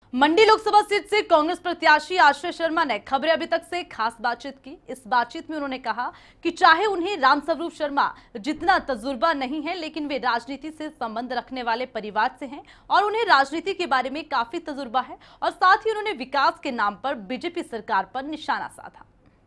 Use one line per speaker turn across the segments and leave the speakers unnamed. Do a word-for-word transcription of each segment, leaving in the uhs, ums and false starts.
मंडी Lok Sabha seat से कांग्रेस प्रत्याशी आश्रय शर्मा ने खबरें अभी तक से खास बातचीत की। इस बातचीत में उन्होंने कहा कि चाहे उन्हें रामस्वरूप शर्मा जितना तजुर्बा नहीं है, लेकिन वे राजनीति से संबंध रखने वाले परिवार से हैं और उन्हें राजनीति के बारे में काफी तजुर्बा है। और साथ ही उन्होंने विकास के नाम पर बीजेपी सरकार पर निशाना साधा।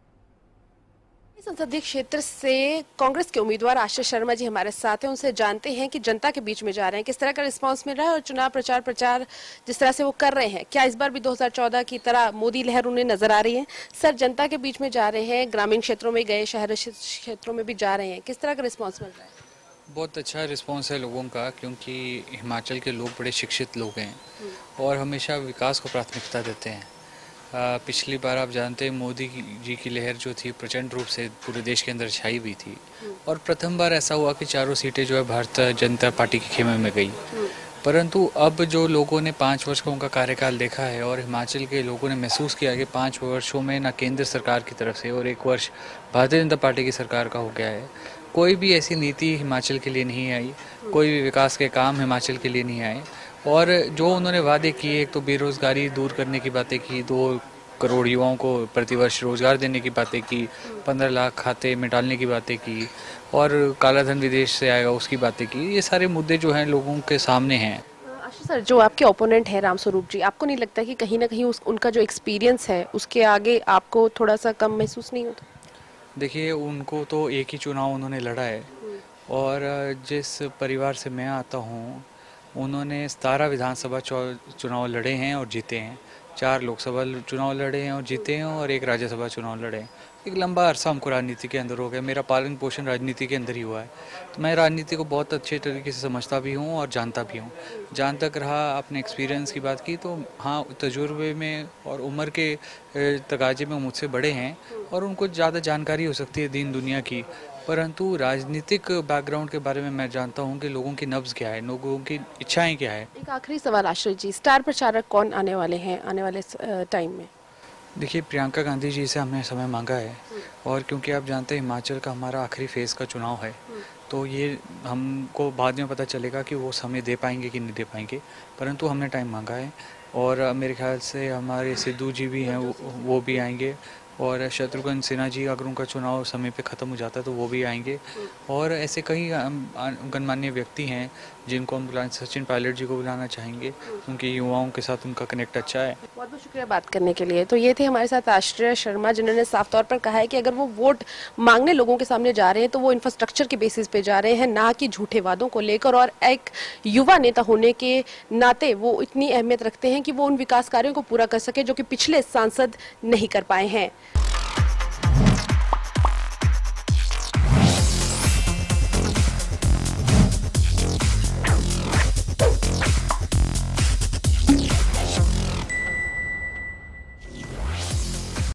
संसदीय क्षेत्र से कांग्रेस के उम्मीदवार आश्रय शर्मा जी हमारे साथ हैं। उनसे जानते हैं कि जनता के बीच में जा रहे हैं, किस तरह का रिस्पांस मिल रहा है और चुनाव प्रचार प्रचार जिस तरह से वो कर रहे हैं, क्या इस बार भी दो हज़ार चौदह की तरह मोदी लहर उन्हें नजर आ रही है? सर, जनता के बीच में जा रहे हैं, ग्रामीण क्षेत्रों में गए, शहर क्षेत्रों में भी जा रहे हैं, किस तरह का रिस्पॉन्स मिल रहा है?
बहुत अच्छा रिस्पॉन्स है लोगों का, क्योंकि हिमाचल के लोग बड़े शिक्षित लोग हैं और हमेशा विकास को प्राथमिकता देते हैं। आ, पिछली बार आप जानते हैं मोदी जी की लहर जो थी प्रचंड रूप से पूरे देश के अंदर छाई हुई थी और प्रथम बार ऐसा हुआ कि चारों सीटें जो है भारतीय जनता पार्टी के खेमे में गई। परंतु अब जो लोगों ने पाँच वर्ष का उनका कार्यकाल देखा है और हिमाचल के लोगों ने महसूस किया कि पाँच वर्षों में ना केंद्र सरकार की तरफ से और एक वर्ष भारतीय जनता पार्टी की सरकार का हो गया है, कोई भी ऐसी नीति हिमाचल के लिए नहीं आई, कोई भी विकास के काम हिमाचल के लिए नहीं आए। और जो उन्होंने वादे किए, एक तो बेरोजगारी दूर करने की बातें की, दो करोड़ युवाओं को प्रतिवर्ष रोजगार देने की बातें की, पंद्रह लाख खाते में डालने की बातें की और काला धन विदेश से आएगा उसकी बातें की। ये सारे मुद्दे जो हैं लोगों के सामने हैं।
आशीष सर, जो आपके ओपोनेंट है रामस्वरूप जी, आपको नहीं लगता कि कहीं ना कहीं उस उनका जो एक्सपीरियंस है उसके आगे आपको थोड़ा सा कम महसूस नहीं होता?
देखिए, उनको तो एक ही चुनाव उन्होंने लड़ा है और जिस परिवार से मैं आता हूँ उन्होंने सतारह विधानसभा चुनाव लड़े हैं और जीते हैं, चार लोकसभा चुनाव लड़े हैं और जीते हैं और एक राज्यसभा चुनाव लड़े हैं। एक लंबा अरसा हमको राजनीति के अंदर हो गया, मेरा पालन पोषण राजनीति के अंदर ही हुआ है, तो मैं राजनीति को बहुत अच्छे तरीके से समझता भी हूँ और जानता भी हूँ। जहाँ तक रहा अपने एक्सपीरियंस की बात की, तो हाँ, तजुर्बे में और उम्र के तकाजे में मुझसे बड़े हैं और उनको ज़्यादा जानकारी हो सकती है दीन दुनिया की, परंतु राजनीतिक बैकग्राउंड के बारे में मैं जानता हूं कि लोगों की नब्ज क्या है, लोगों की इच्छाएं क्या है।
एक आखिरी सवाल आश्रय जी, स्टार प्रचारक कौन आने वाले हैं आने वाले टाइम में?
देखिए, प्रियंका गांधी जी से हमने समय मांगा है और क्योंकि आप जानते हैं हिमाचल का हमारा आखिरी फेज़ का चुनाव है, तो ये हमको बाद में पता चलेगा कि वो समय दे पाएंगे कि नहीं दे पाएंगे, परंतु हमने टाइम मांगा है। और मेरे ख्याल से हमारे सिद्धू जी भी हैं, वो, वो भी आएंगे और शत्रुघ्न सिन्हा जी अगर उनका चुनाव समय पे ख़त्म हो जाता है तो वो भी आएंगे। और ऐसे कई गणमान्य व्यक्ति हैं जिनको हम बुला सचिन पायलट जी को बुलाना चाहेंगे, क्योंकि युवाओं के साथ उनका कनेक्ट अच्छा है।
बहुत बहुत शुक्रिया बात करने के लिए। तो ये थे हमारे साथ आश्रय शर्मा, जिन्होंने साफ तौर पर कहा है कि अगर वो वोट मांगने लोगों के सामने जा रहे हैं तो वो इंफ्रास्ट्रक्चर के बेसिस पे जा रहे हैं, ना कि झूठे वादों को लेकर। और एक युवा नेता होने के नाते वो इतनी अहमियत रखते हैं कि वो उन विकास कार्यों को पूरा कर सके जो कि पिछले सांसद नहीं कर पाए हैं।